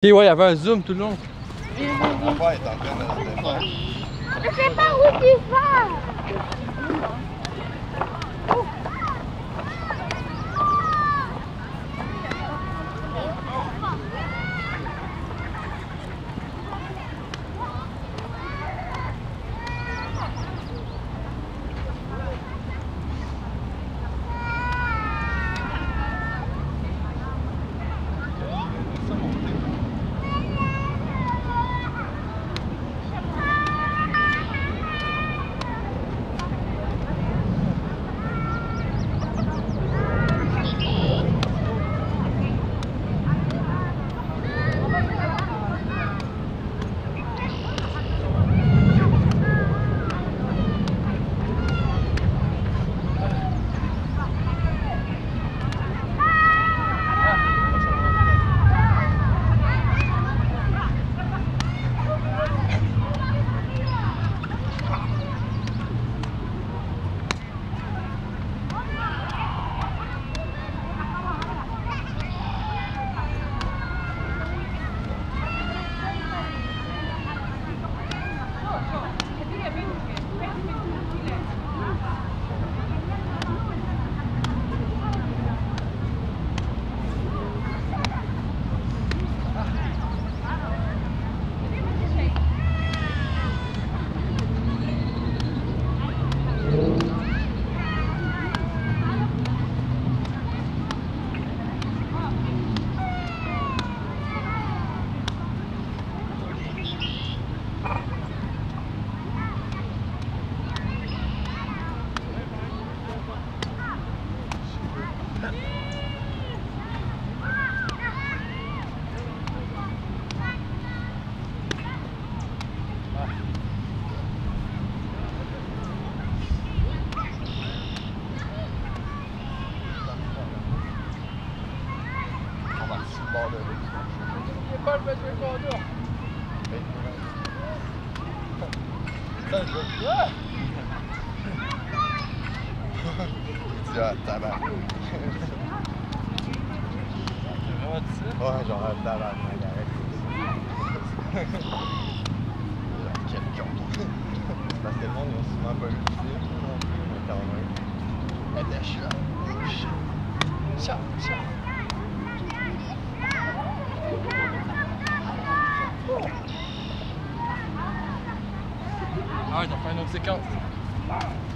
Et ouais, il y avait un zoom tout le long. Papa est en train de se défaire. Je sais pas où tu vas. Pas le mettre le corps. Ça, je veux. Ah, tabac. Ouais, genre un tabac. Quel con. Parce que le monde, ils ont souvent pas vu le film non plus, mais quand même. Elle était chouette. Ciao, ciao. Ah ouais, t'as fait une autre séquence.